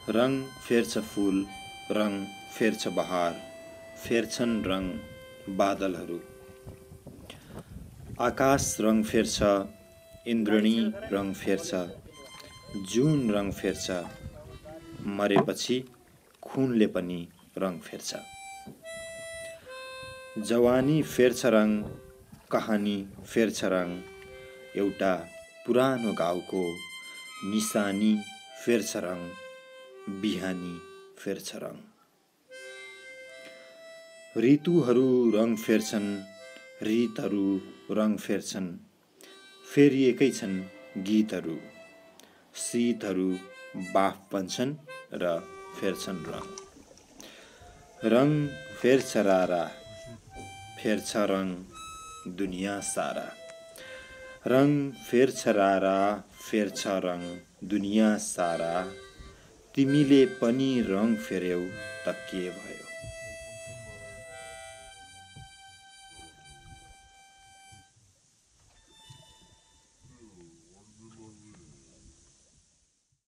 रङ फेर्छ फूल, रङ फेर्छ बहार, फेर्छन् रङ बादलहरू। आकाश रङ फेर्छ, इन्द्रणी रङ फेर्छ, जुन रङ फेर्छ, मरेपछि खुनले पनि रङ फेर्छ। जवानी फेर्छ रङ, कहानी फेर्छ रङ, एउटा पुरानो घाउको निशानी फेर्छ रङ, बिहानी फेर्छ रङ। ऋतुहरू रङ फेर्छन्, रीतहरू रङ फेर्छन्, फेरिएकै छन् गीतहरू, शीतहरू बाफ बन्छन् र फेर्छन् रङ। रङ फेर्छ रारा, फेर्छ रङ दुनिया सारा। रङ फेर्छ रारा, फेर्छ रङ दुनिया सारा। तिमीले पनि रङ फेर्यौ त के भयो।